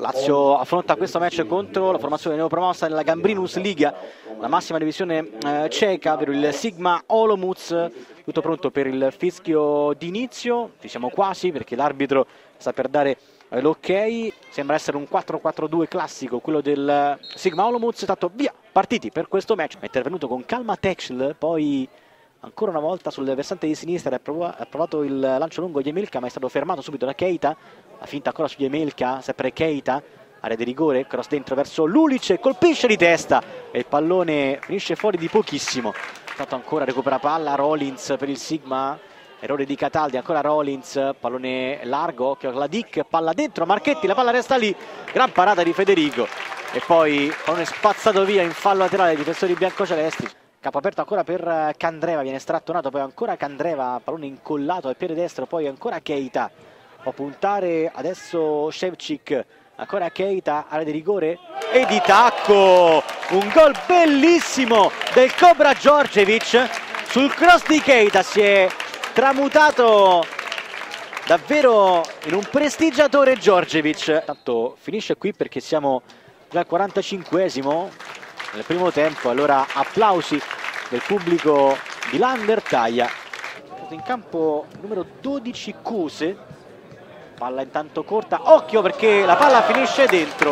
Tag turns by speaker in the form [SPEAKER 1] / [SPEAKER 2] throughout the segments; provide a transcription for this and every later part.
[SPEAKER 1] Lazio affronta questo match contro la formazione neopromossa nella Gambrinus Liga, la massima divisione ceca, per il Sigma Olomouc. Tutto pronto per il fischio d'inizio, ci siamo quasi perché l'arbitro sta per dare l'ok. Sembra essere un 4-4-2 classico quello del Sigma Olomouc. Tanto via, partiti per questo match. È intervenuto con calma Texl, poi ancora una volta sul versante di sinistra ha provato il lancio lungo Jemelka, ma è stato fermato subito da Keita. La finta ancora su Jemelka, sempre Keita, area di rigore, cross dentro verso Lulic, colpisce di testa e il pallone finisce fuori di pochissimo. Tanto ancora recupera palla Rollins per il Sigma, errore di Cataldi, ancora Rollins, pallone largo, occhio alla Dick, palla dentro, Marchetti, la palla resta lì, gran parata di Federico e poi pallone spazzato via in fallo laterale dai difensori biancocelesti. Capo aperto ancora per Candreva, viene strattonato, poi ancora Candreva, pallone incollato al piede destro, poi ancora Keita, può puntare adesso Ševčík, ancora Keita, area di rigore e di tacco, un gol bellissimo del Cobra Djordjevic, sul cross di Keita si è tramutato davvero in un prestigiatore Djordjevic. Tanto finisce qui perché siamo già al 45esimo nel primo tempo, allora applausi del pubblico di Landertaia. In campo numero 12 Kuse, palla intanto corta, occhio perché la palla finisce dentro.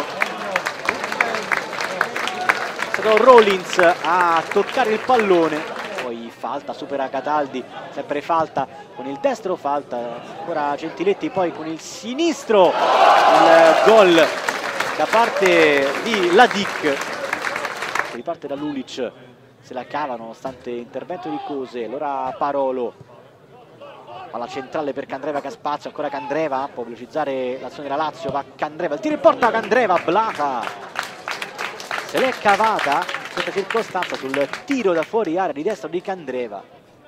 [SPEAKER 1] È stato Rollins a toccare il pallone, poi falta, supera Cataldi, sempre falta con il destro, falta ancora Gentiletti, poi con il sinistro il gol da parte di Ladic. Riparte da Lulic, se la cava nonostante intervento di Kuse. Allora Parolo, palla centrale per Candreva che ha spazio, ancora Candreva, può velocizzare l'azione della Lazio, va Candreva, il tiro in porta, Candreva, Blaha se l'è cavata in questa circostanza sul tiro da fuori area di destra di Candreva.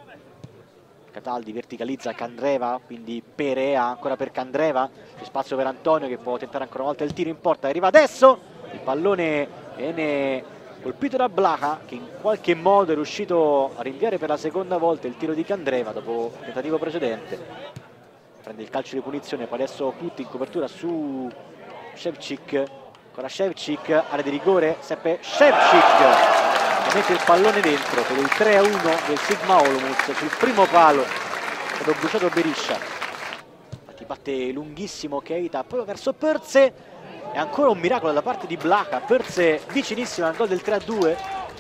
[SPEAKER 1] Cataldi verticalizza Candreva, quindi Perea ancora per Candreva, c'è spazio per Antonio che può tentare ancora una volta il tiro in porta, arriva adesso, il pallone viene colpito da Blaha che in qualche modo è riuscito a rinviare per la seconda volta il tiro di Candreva dopo il tentativo precedente. Prende il calcio di punizione, poi adesso Putti in copertura su Ševčík, ancora Ševčík, area di rigore, sempre Ševčík che mette il pallone dentro per il 3-1 del Sigma Olomouc. Sul primo palo è stato bruciato Berisha, infatti batte lunghissimo Keita proprio verso Perse. E ancora un miracolo da parte di Blaha, Perse vicinissimo al gol del 3-2.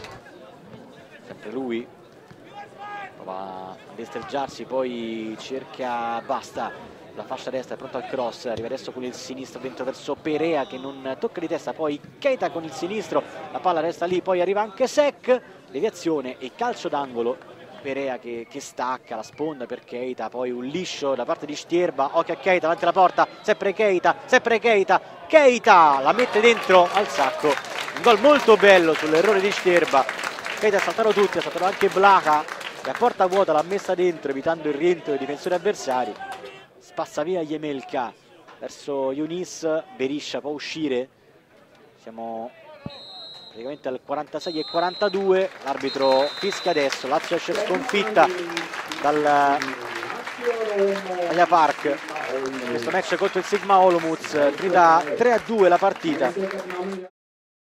[SPEAKER 1] Sempre lui prova a destreggiarsi, poi cerca, basta, la fascia destra, è pronto al cross, arriva adesso con il sinistro dentro verso Perea che non tocca di testa, poi Keita con il sinistro, la palla resta lì, poi arriva anche Sek, deviazione e calcio d'angolo. Perea che stacca la sponda per Keita, poi un liscio da parte di Stierba, occhio a Keita davanti alla porta, sempre Keita, Keita la mette dentro al sacco, un gol molto bello sull'errore di Stierba. Keita ha saltato tutti, ha saltato anche Blaha e a porta vuota l'ha messa dentro evitando il rientro dei difensori avversari. Spazza via Jemelka verso Yunis, Berisha può uscire, siamo praticamente al 46 e 42, l'arbitro fischia adesso, Lazio esce sconfitta dal Allia Park in questo match contro il Sigma Olomouc, finita 3-2 la partita.